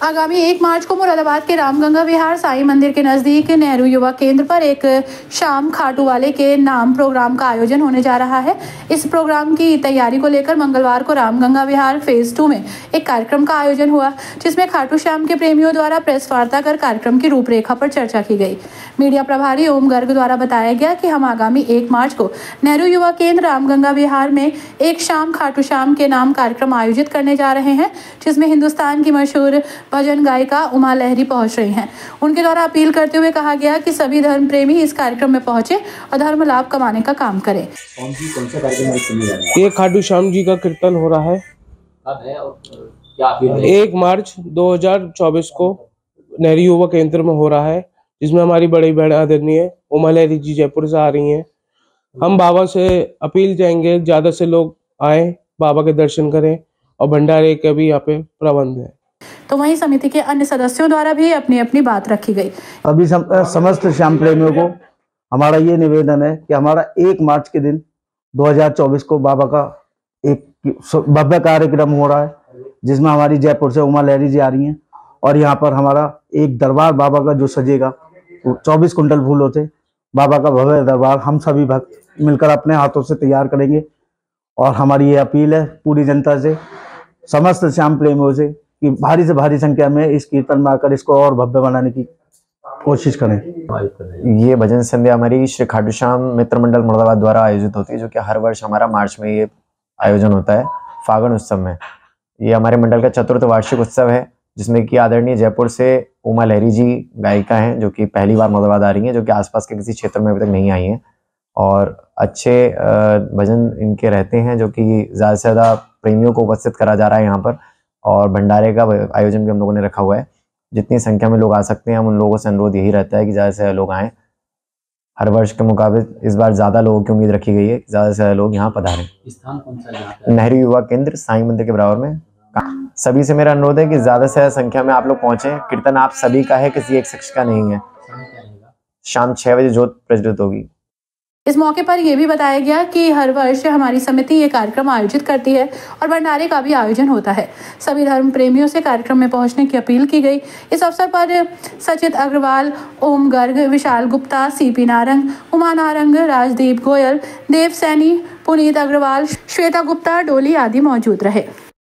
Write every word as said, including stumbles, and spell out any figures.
आगामी एक मार्च को मुरादाबाद के रामगंगा विहार साईं मंदिर के नजदीक नेहरू युवा केंद्र पर एक शाम खाटू वाले के नाम प्रोग्राम का आयोजन होने जा रहा है। इस प्रोग्राम की तैयारी को लेकर मंगलवार को रामगंगा विहार फेज टू में एक कार्यक्रम का आयोजन हुआ, जिसमें खाटू श्याम के प्रेमियों द्वारा प्रेस वार्ता कर कार्यक्रम की रूपरेखा पर चर्चा की गई। मीडिया प्रभारी ओम गर्ग द्वारा बताया गया कि हम आगामी एक मार्च को नेहरू युवा केंद्र रामगंगा विहार में एक शाम खाटू श्याम के नाम कार्यक्रम आयोजित करने जा रहे हैं, जिसमें हिंदुस्तान की मशहूर भजन गायिका उमा लहरी पहुंच रही हैं। उनके द्वारा अपील करते हुए कहा गया कि सभी धर्म प्रेमी इस कार्यक्रम में पहुंचे और धर्म लाभ कमाने का काम करें। कौन सी कौन सा कार्यक्रम? ये खाटू श्याम जी का कीर्तन हो रहा है। कब है और क्या? एक मार्च दो हजार चौबीस को नेहरू युवा केंद्र में हो रहा है, जिसमें हमारी बड़ी बहन आदरणीय उमा लहरी जी जयपुर से आ रही हैं। हम बाबा से अपील जाएंगे ज्यादा से लोग आए, बाबा के दर्शन करें और भंडारे के भी यहाँ पे प्रबंध है। तो वहीं समिति के अन्य सदस्यों द्वारा भी अपनी अपनी बात रखी गई। अभी सम, समस्त श्याम प्रेमियों को हमारा ये निवेदन है कि हमारा एक मार्च के दिन दो हजार चौबीस को बाबा का एक भव्य कार्यक्रम हो रहा है, जिसमें हमारी जयपुर से उमा लहरी जी आ रही हैं और यहाँ पर हमारा एक दरबार बाबा का जो सजेगा, चौबीस कुंटल फूलों से बाबा का भव्य दरबार हम सभी भक्त मिलकर अपने हाथों से तैयार करेंगे। और हमारी ये अपील है पूरी जनता से, समस्त श्याम प्रेमियों से, कि भारी से भारी संख्या में इस कीर्तन में आकर इसको और भव्य बनाने की कोशिश करें। ये भजन संध्या हमारी श्री खाटू श्याम मित्र मंडल मुरादाबाद द्वारा आयोजित होती है, जो कि हर वर्ष हमारा मार्च में ये आयोजन होता है फागुन उत्सव में। ये हमारे मंडल का चतुर्थ वार्षिक उत्सव है, जिसमें कि आदरणीय जयपुर से उमा लहरी जी गायिका हैं, जो कि पहली बार मुरादाबाद आ रही हैं, जो कि आसपास के किसी क्षेत्र में अभी तक नहीं आई हैं और अच्छे भजन इनके रहते हैं, जो कि ज़्यादा से ज़्यादा प्रेमियों को उपस्थित करा जा रहा है यहाँ पर। और भंडारे का आयोजन भी हम लोगों ने रखा हुआ है। जितनी संख्या में लोग आ सकते हैं, हम उन लोगों से अनुरोध यही रहता है कि ज़्यादा से ज़्यादा लोग आएँ। हर वर्ष के मुकाबले इस बार ज़्यादा लोगों की उम्मीद रखी गई है, ज़्यादा से ज़्यादा लोग यहाँ पधारें। स्थान कौन सा? नेहरू युवा केंद्र साईं मंदिर के बराबर में। सभी से मेरा अनुरोध है कि ज़्यादा से ज़्यादा संख्या में आप लोग पहुँचें। कीर्तन आप सभी का है, किसी एक शख्स का नहीं है। शाम छः बजे ज्योत प्रज्वलित होगी। इस मौके पर यह भी बताया गया कि हर वर्ष हमारी समिति ये कार्यक्रम आयोजित करती है और भंडारे का भी आयोजन होता है। सभी धर्म प्रेमियों से कार्यक्रम में पहुंचने की अपील की गई। इस अवसर पर सचित अग्रवाल, ओम गर्ग, विशाल गुप्ता, सीपी नारंग, उमा नारंग, राजदीप गोयल, देव सैनी, पुनीत अग्रवाल, श्वेता गुप्ता, डोली आदि मौजूद रहे।